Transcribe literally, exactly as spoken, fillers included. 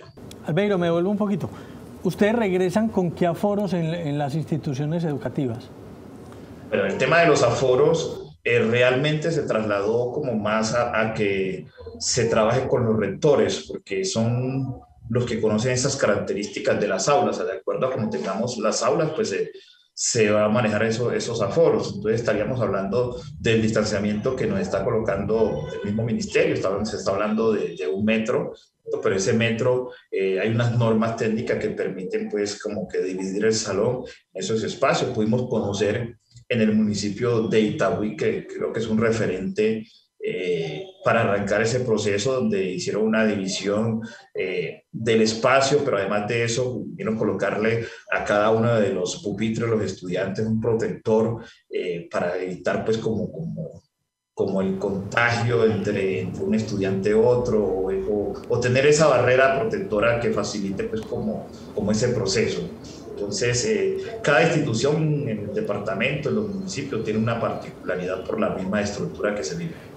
Albeiro, me devuelvo un poquito. ¿Ustedes regresan con qué aforos en, en las instituciones educativas? Pero el tema de los aforos eh, realmente se trasladó como más a, a que se trabaje con los rectores, porque son los que conocen esas características de las aulas. De acuerdo a cómo tengamos las aulas, pues se, se va a manejar eso, esos aforos. Entonces estaríamos hablando del distanciamiento que nos está colocando el mismo ministerio. Está, se está hablando de, de un metro, pero ese metro, eh, hay unas normas técnicas que permiten pues como que dividir el salón en esos espacios. Pudimos conocer en el municipio de Itagüí, que creo que es un referente eh, para arrancar ese proceso, donde hicieron una división eh, del espacio, pero además de eso, vino colocarle a cada uno de los pupitres, los estudiantes, un protector eh, para evitar pues como, como, como el contagio entre, entre un estudiante y otro, o, o, o, tener esa barrera protectora que facilite pues como, como ese proceso. Entonces, eh, cada institución en el departamento, en los municipios, tiene una particularidad por la misma estructura que se vive.